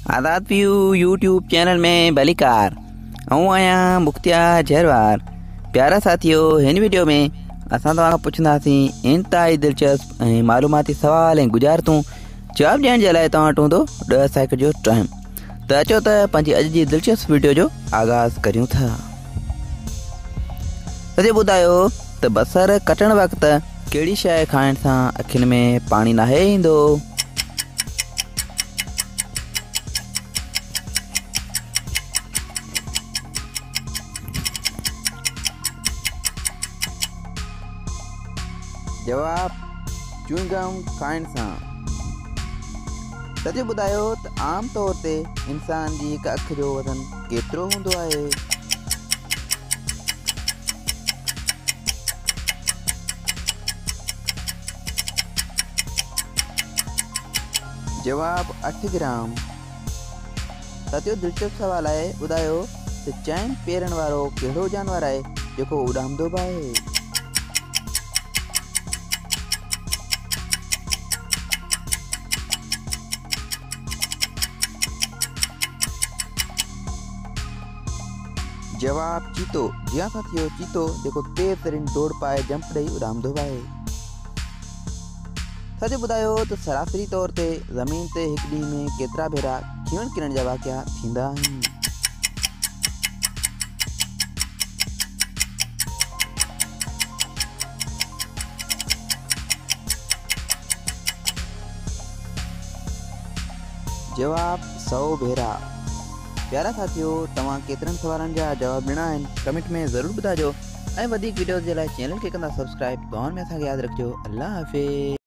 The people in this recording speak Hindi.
आज़ाद व्यू यूट्यूब चैनल में भलीकार आऊं आहियां मुख्तियार जहरवार। प्यारा साथियों, हिन वीडियो में असां तव्हां पुछंदासीं इंतहाई दिलचस्प ऐं मालूमाती सवाल ऐं गुज़ारितूं जवाब ॾियण जे लाइ तव्हां वटि हूंदो 10 सेकंड जो टाइम। त अचो त पंहिंजी अॼु जी दिलचस्प वीडियो जो आगाज़ करियूं था। सॼो ॿुधायो त बसर कटण वक़्तु कहिड़ी शइ खाइण सां अखियुनि में पाणी नाहे ईंदो? जवाब च्युइंगम खाइण सां। सॼो ॿुधायो त आम तौर ते इंसान जी हिकु अखि जो वज़न केतिरो हूंदो आहे? जवाब 8 ग्राम। साथियों, दिलचस्प सवाल आहे, ॿुधायो त चइनि पेरनि वारो कहिड़ो जानवर आहे जेको उॾामंदो बि आहे? जवाब चीतो। जी हाँ साथियों, चीतो जेको तेज़ तरीन दौड़ पाए जंप ॾेई उॾामंदो बि आहे। सॼो ॿुधायो त सरासरी तौर ते ज़मीन ते हिकु ॾींहं में केतिरा भेरा खीण किरण जा वाक़िया थींदा आहिनि? जवाब 100 भेरा। प्यारा साथियों, तव्हां केतिरनि सवालनि जा जवाब ॾिना आहिनि कमेंट में ज़रूरु ॿुधाइजो ऐं वधीक वीडियोज़ जे लाइ चैनल खे कंदा सब्सक्राइब। दुआउनि में असांखे यादि रखिजो। अल्लाह हाफ़िज़।